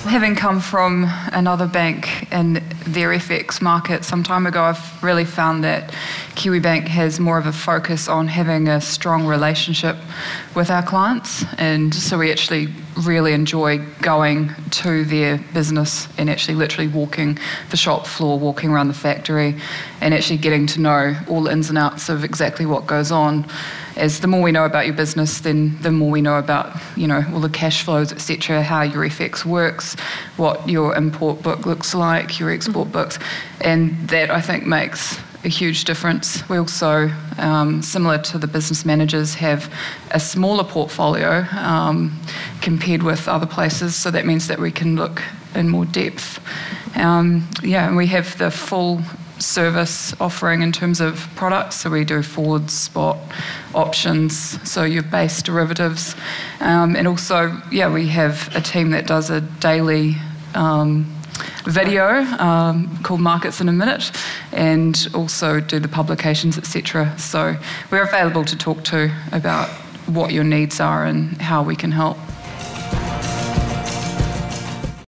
having come from another bank in their FX market some time ago, I've really found that Kiwibank has more of a focus on having a strong relationship with our clients, and so we actually really enjoy going to their business and actually literally walking the shop floor, walking around the factory, and actually getting to know all the ins and outs of exactly what goes on. As the more we know about your business, then the more we know about, all the cash flows, etc., how your FX works, what your import book looks like, your export books, and that I think makes a huge difference. We also, similar to the business managers, have a smaller portfolio compared with other places, so that means that we can look in more depth. And we have the full service offering in terms of products, so we do forwards, spot, options, so your base derivatives, and also we have a team that does a daily video called Markets in a Minute, and also do the publications, etc. So we're available to talk to about what your needs are and how we can help.